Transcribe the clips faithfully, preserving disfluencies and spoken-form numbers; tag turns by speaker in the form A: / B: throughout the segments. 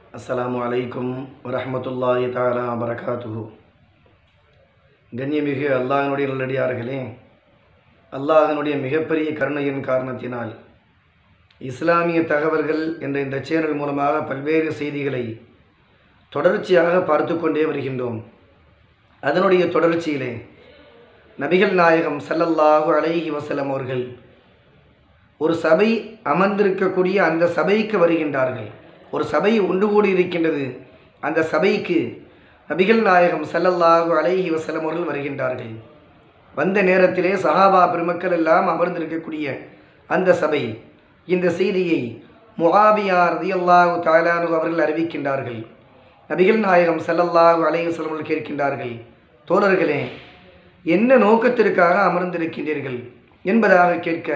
A: அஸ்ஸலாமு அலைக்கும் வரஹ்மத்துல்லாஹி தஆலா வபரகாத்துஹு. கண்ணியமிகு அல்லாஹ்வினுடைய நல்லடியார்களே, அல்லாஹ்வினுடைய மிகப்பெரிய கருணையின் காரணத்தினால் இஸ்லாமிய தகவல்கள் என்ற இந்த சேனல் மூலமாக பல்வேறு செய்திகளை தொடர்ச்சியாக பார்த்து கொண்டே வருகின்றோம். அதனுடைய தொடர்ச்சியிலே நபிகள் நாயகம் ஸல்லல்லாஹு அலைஹி வஸல்லம் அவர்கள் ஒரு சபை அமர்ந்திருக்கக்கூடிய அந்த சபைக்கு வருகின்றார்கள். ஒரு சபை ஒன்று கூடி இருக்கின்றது. அந்த சபைக்கு நபிகள் நாயகம் ஸல்லல்லாஹு அலைஹி வஸல்லம் அவர்கள் வருகின்றார்கள். வந்த நேரத்திலே சஹாபா பெருமக்கள் எல்லாம் அமர்ந்திருக்கக்கூடிய அந்த சபை இந்த செய்தியை முஆவியா ரலியல்லாஹு தஆலா அன்ஹு அவர்கள் அறிவிக்கின்றார்கள். நபிகள் நாயகம் ஸல்லல்லாஹு அலைஹி வஸல்லம் அவர்கள் கேட்கின்றார்கள், தோழர்களே, என்ன நோக்கத்திற்காக அமர்ந்திருக்கின்றீர்கள் என்பதாக கேட்க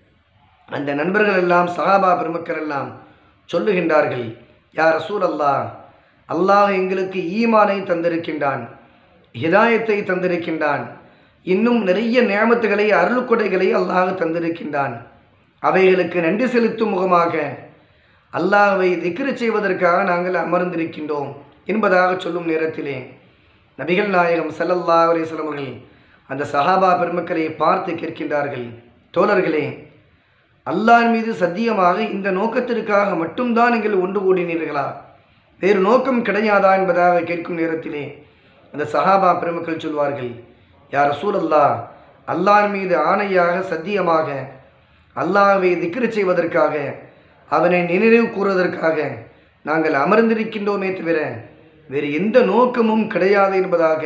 A: அந்த நண்பர்கள் எல்லாம் சஹாபா பெருமக்கள் எல்லாம் சொல்லுகின்றார்கள், யா ரசூலல்லாஹ், அல்லாஹ் எங்களுக்கு ஈமானை தந்திருக்கின்றான், ஹிதாயத்தை தந்திருக்கின்றான், இன்னும் நிறைய நியமத்துகளை அருள்கொடைகளை அல்லாஹ் தந்திருக்கின்றான். அவைகளுக்கு நன்றி செலுத்தும் முகமாக அல்லாஹ்வை திக்ரு செய்வதற்காக நாங்கள் அமர்ந்திருக்கின்றோம் என்பதாக சொல்லும் நேரத்திலே நபிகள் நாயகம் ஸல்லல்லாஹு அலைஹி வஸல்லம் அவர்கள் அந்த சஹாபா பெருமக்களை பார்த்து கேட்கின்றார்கள், தோழர்களே, அல்லாஹ் மீது சத்தியமாக இந்த நோக்கத்திற்காக மட்டும்தான் நீங்கள் ஒன்று கூடினீர்களா, வேறு நோக்கம் கிடையாதா என்பதாக கேட்கும் நேரத்திலே அந்த சஹாபா பெருமக்கள் சொல்வார்கள், யா ரசூலல்லாஹ், அல்லாஹ் மீது ஆணையாக சத்தியமாக அல்லாஹ்வை திக்ரு செய்வதற்காக அவனை நினைவு கூறுவதற்காக நாங்கள் அமர்ந்திருக்கின்றோமே தவிர வேறு எந்த நோக்கமும் கிடையாது என்பதாக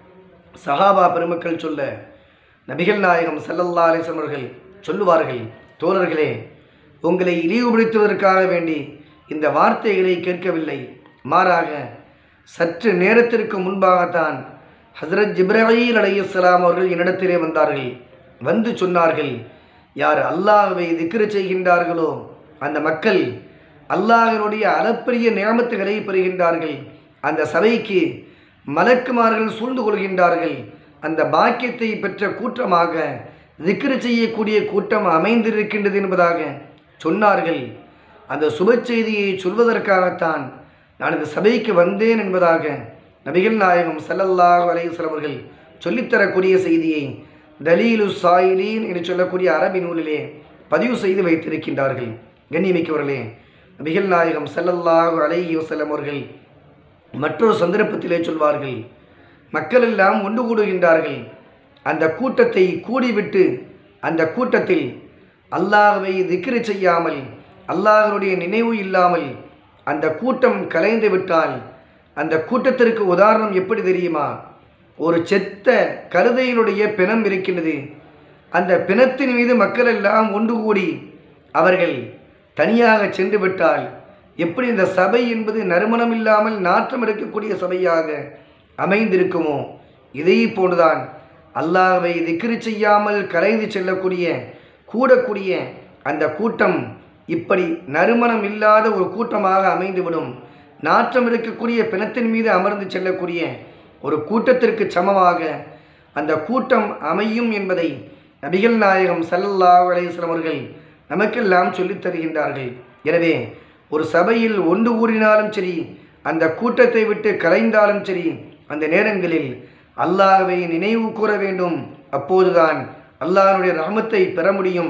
A: சஹாபா பெருமக்கள் சொல்ல நபிகள் நாயகம் ஸல்லல்லாஹு அலைஹி வஸல்லம் அவர்கள் சொல்லுவார்கள், தோழர்களே, உங்களை இழிவுபடுத்துவதற்காக வேண்டி இந்த வார்த்தைகளை கேட்கவில்லை, மாறாக சற்று நேரத்திற்கு முன்பாகத்தான் ஹஸரத் ஜிப்ரீல் அலைஹிஸ்ஸலாம் அவர்கள் என்னிடத்திலே வந்தார்கள். வந்து சொன்னார்கள், யார் அல்லாஹ்வை திக்ரு செய்கின்றார்களோ அந்த மக்கள் அல்லாஹ்வினுடைய அளப்பரிய நியமத்துகளை பெறுகின்றார்கள். அந்த சபைக்கு மலக்குமார்கள் சூழ்ந்து கொள்கின்றார்கள். அந்த பாக்கியத்தை பெற்ற கூட்டமாக திக்ரு செய்யக்கூடிய கூட்டம் அமைந்திருக்கின்றது என்பதாக சொன்னார்கள். அந்த சுப செய்தியை சொல்வதற்காகத்தான் நான் இந்த சபைக்கு வந்தேன் என்பதாக நபிகள் நாயகம் ஸல்லல்லாஹு அலைஹி வஸல்லம் அவர்கள் சொல்லித்தரக்கூடிய செய்தியை தலீலு சாயிலீன் என்று சொல்லக்கூடிய அரபி நூலிலே பதிவு செய்து வைத்திருக்கின்றார்கள். கண்ணியமிக்கவர்களே, நபிகள் நாயகம் ஸல்லல்லாஹு அலைஹி வஸல்லம் அவர்கள் மற்றொரு சந்தர்ப்பத்திலே சொல்வார்கள், மக்கள் எல்லாம் ஒன்று கூடுகின்றார்கள். அந்த கூட்டத்தை கூடிவிட்டு அந்த கூட்டத்தில் அல்லாஹ்வை திக்ரு செய்யாமல் அல்லாஹ்வுடைய நினைவு இல்லாமல் அந்த கூட்டம் கலைந்து விட்டால் அந்த கூட்டத்திற்கு உதாரணம் எப்படி தெரியுமா? ஒரு செத்த கழுதையினுடைய பிணம் இருக்கின்றது. அந்த பிணத்தின் மீது மக்கள் எல்லாம் ஒன்று கூடி அவர்கள் தனியாக சென்று விட்டால் எப்படி இந்த சபை என்பது நறுமணம் இல்லாமல் நாற்றம் எடுக்கக்கூடிய சபையாக அமைந்திருக்குமோ, இதை போன்றுதான் அல்லாஹ்வை திக்ரு செய்யாமல் கலைந்து செல்லக்கூடிய கூடக்கூடிய அந்த கூட்டம் இப்படி நறுமணம் இல்லாத ஒரு கூட்டமாக அமைந்துவிடும். நாற்றம் இருக்கக்கூடிய பிணத்தின் மீது அமர்ந்து செல்லக்கூடிய ஒரு கூட்டத்திற்கு சமமாக அந்த கூட்டம் அமையும் என்பதை நபிகள் நாயகம் ஸல்லல்லாஹு அலைஹி வஸல்லம் அவர்கள் நமக்கெல்லாம் சொல்லித் தருகின்றார்கள். எனவே ஒரு சபையில் ஒன்று கூறினாலும் சரி, அந்த கூட்டத்தை விட்டு கலைந்தாலும் சரி, அந்த நேரங்களில் அல்லாஹ்வை நினைவு கூற வேண்டும். அப்போதுதான் அல்லாஹ்வுடைய ரஹ்மத்தை பெற முடியும்.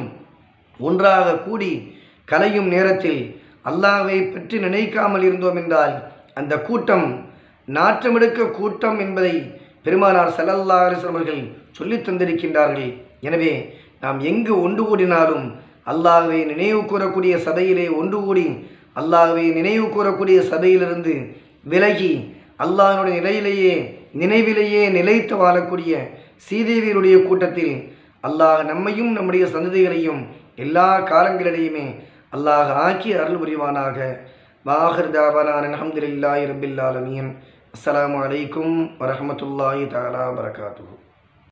A: ஒன்றாக கூடி கலையும் நேரத்தில் அல்லாஹ்வை பற்றி நினைக்காமல் இருந்தோம் என்றால் அந்த கூட்டம் நாற்றமெடுக்க கூட்டம் என்பதை பெருமானார் ஸல்லல்லாஹு அலைஹி வஸல்லம் அவர்கள் சொல்லித் தந்திருக்கின்றார்கள். எனவே நாம் எங்கு ஒன்று கூடினாலும் அல்லாஹ்வை நினைவு கூறக்கூடிய சபையிலே ஒன்று கூடி அல்லாஹ்வை நினைவு கூறக்கூடிய சபையிலிருந்து விலகி அல்லாஹ்வுடைய நிலையிலேயே நினைவிலேயே நிலைத்து வாழக்கூடிய சீதேவியருடைய கூட்டத்தில் அல்லாஹ் நம்மையும் நம்முடைய சந்ததிகளையும் எல்லா காலங்களிலேயுமே அல்லாஹ் ஆக்கி அருள் புரிவானாக. வாஹிர் தாவானா அல்ஹம்துலில்லாஹி ரப்பில் ஆலமீன். அஸ்ஸலாமு அலைக்கும் வரஹ்மத்துல்லாஹி தஆலா வபரகாத்துஹு.